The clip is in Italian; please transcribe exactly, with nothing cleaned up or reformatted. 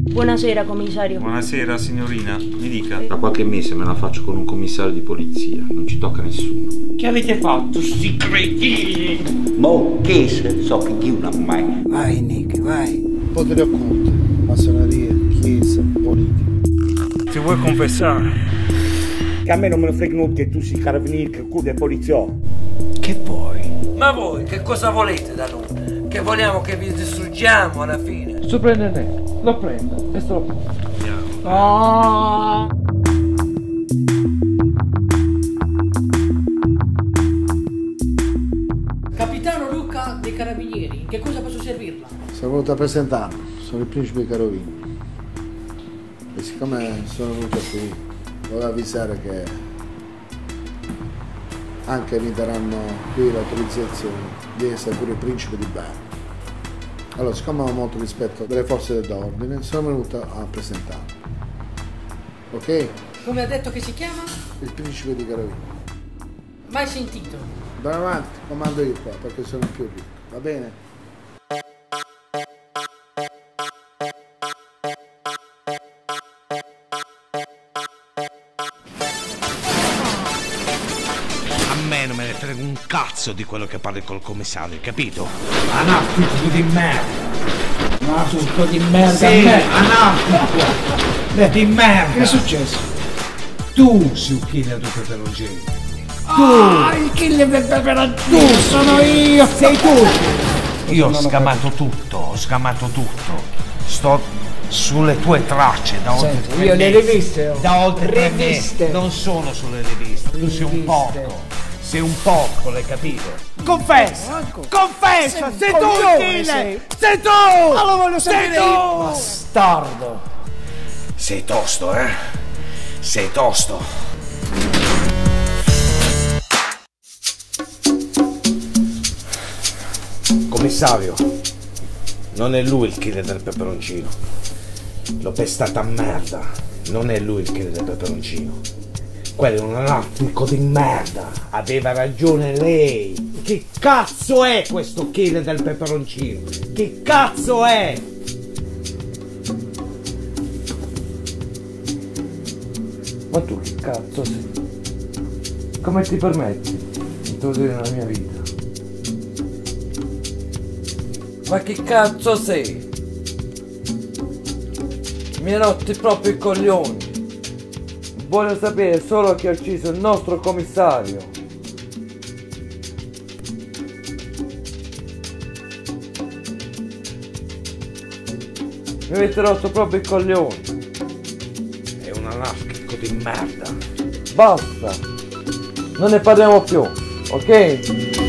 Buonasera, commissario. Buonasera, signorina. Mi dica. Da qualche mese me la faccio con un commissario di polizia, non ci tocca nessuno. Che avete fatto, sti cretini? Mo che se so che Dio non mai. Vai Nick, vai. Potere occulte, massoneria, chiesa, politica. Ti vuoi confessare? Che a me non me lo frega nulla che tu sei carabinieri, che culo del poliziotto. Che vuoi? Ma voi che cosa volete da noi? Che vogliamo che vi distruggiamo alla fine? Sorprendente, lo prendo e sto lo prendo. Andiamo. Oh. Capitano Luca dei Carabinieri, in che cosa posso servirla? Sono venuto a presentarmi, sono il principe Carovini. E siccome sono venuto qui, volevo avvisare che anche mi daranno qui l'autorizzazione di essere pure il principe di Bari. Allora, siccome ho molto rispetto delle forze dell'ordine, sono venuto a presentarmi. Ok? Come ha detto che si chiama? Il principe di Carovini. Mai sentito. Da avanti, comando io qua, perché sono il più ricco, va bene? A me non me ne frega un cazzo di quello che parli col commissario, capito? Anarchico di merda. Anarchico di merda. Sì, anarchico di merda. Che è successo? Tu sei un killer di peperoncini. Tu! Ah, il killer del peperoncino! Tu sono io! Sei tu! Io ho scamato tutto, ho scamato tutto. Sto sulle tue tracce da oltre Senti, tre io le mesi. riviste ho. Da oltre tre Riviste. mesi. Non sono sulle riviste. Tu sei un porco. Sei un porco, l'hai capito? Confessa! Confessa! Sei, tu il killer! Sei. sei tu! Allora voglio sapere sei tu! io! Bastardo! Sei tosto, eh? Sei tosto. Commissario, non è lui il killer del peperoncino. L'ho pestata a merda. Non è lui il killer del peperoncino. Quello è un anarchico di merda. Aveva ragione lei. Che cazzo è questo killer del peperoncino? Che cazzo è? Ma tu che cazzo sei? Come ti permetti di introdurre nella mia vita? Ma che cazzo sei? Mi hai rotti proprio i coglioni. Voglio sapere solo chi ha ucciso il nostro commissario. Mi avete rotto proprio i coglioni. È un anarchico di merda. Basta. Non ne parliamo più, ok?